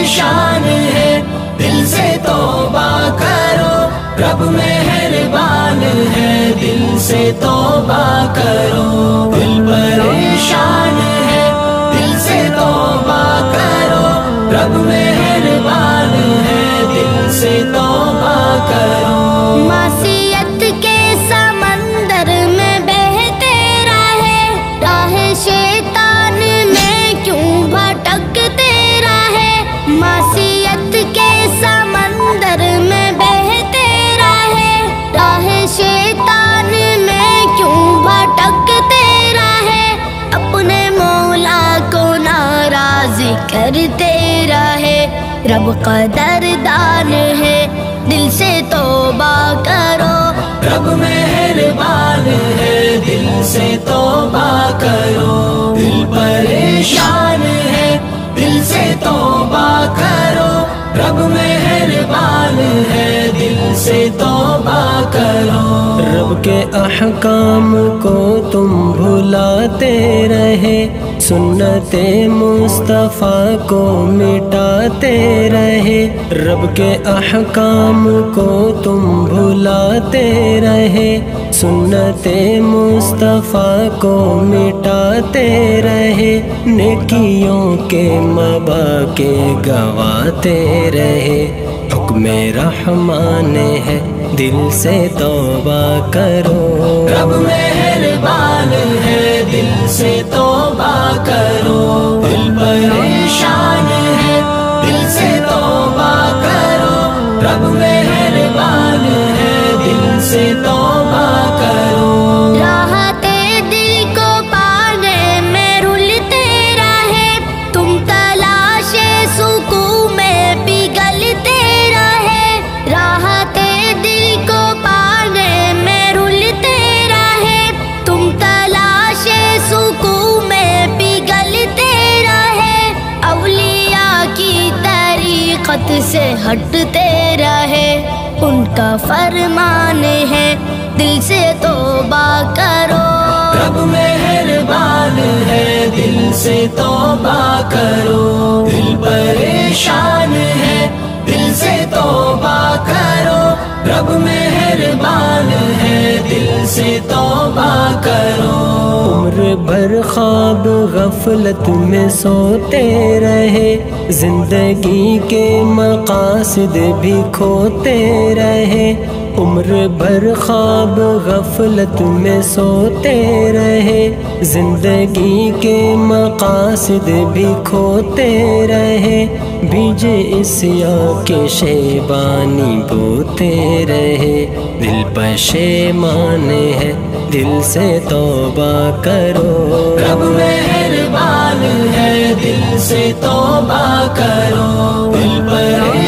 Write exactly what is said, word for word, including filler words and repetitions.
پریشان ہے دل سے توبہ کرو، رب مہربان ہے دل سے توبہ کرو، دل پریشان ہے دل سے توبہ کرو، رب مہربان ہے دل سے توبہ کرو۔ معصیت کے سمندر میں بہتے رہے، راہ شیطان میں کیوں بھٹکتے رہے، معصیت کے سمندر میں بہتے رہے، راہ شیطان میں کیوں بھٹکتے رہے، اپنے مولا کو ناراض کرتے رہے، رب قدردان ہے دل سے توبہ کرو، رب مہربان ہے دل سے توبہ کرو، دل پریشان ہے دل سے توبہ کرو، رب مہربان ہے دل سے توبہ کرو۔ رب کے احکام کو تم بھلاتے رہے، سنت مصطفیٰ کو مٹاتے رہے، رب کے احکام کو تم بھلاتے رہے، سنت مصطفیٰ کو مٹاتے رہے، نیکیوں کے مواقع گواتے رہے، حکم رحمان ہے دل سے توبہ کرو، رب مہربان ہے دل سے توبہ کرو، دل پریشان ہے دل سے توبہ کرو، رب مہربان ہے دل سے توبہ کرو۔ راحت دل کو پانے میں رلتے رہے، تم تلاش سکون میں پگھلتے رہے، راحت دل کو پانے میں رلتے رہے، تم تلاش سکون میں پگھلتے رہے، اولیاء کی طریقت سے ہٹتے رہے، ان کا فرمان ہے دل سے توبہ کرو، رب مہربان ہے دل سے توبہ کرو، دل پریشان ہے دل سے توبہ کرو، رب مہربان ہے دل سے توبہ کرو۔ عمر بھر خواب غفلت میں سوتے رہے، زندگی کے مقاصد بھی کھوتے رہے، عمر بھر خواب غفلت میں سوتے رہے، زندگی کے مقاصد بھی کھوتے رہے، بیج عصیاں کے شیبانی بوتے رہے، دل پشیمان ہے دل سے توبہ کرو، رب مہربان ہے دل سے توبہ کرو، دل پر